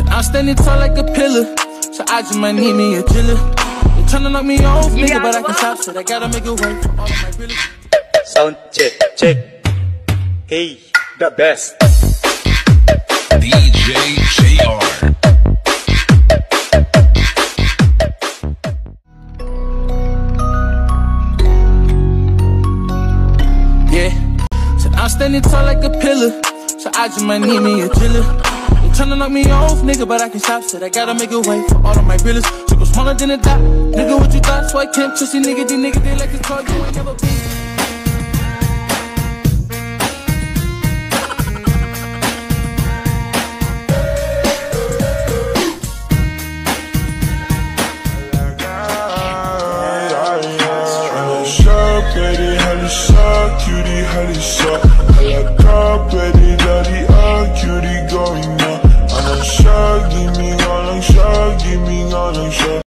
I'm standing tall like a pillar, so I just might need me a chiller. They tryna knock me off, nigga, but I can stop shit. I gotta make it work for all of my feelings. Sound check, check. Hey, the best. DJ JR. Yeah, said I'm standing tall like a pillar, so I just might need me a chiller. They tryna knock me off, nigga, but I can stop shit. I gotta make it work for all of my feelings. So go smaller than a dot, nigga, what you thought? So I can't trust you, nigga. These niggas, they like to talk, you ain't never been. Pretty, honey, so cutie, honey, so I like her, pretty, daddy, cutie, going on. I'm sure, give me all, I'm sure, give me all, I'm sure.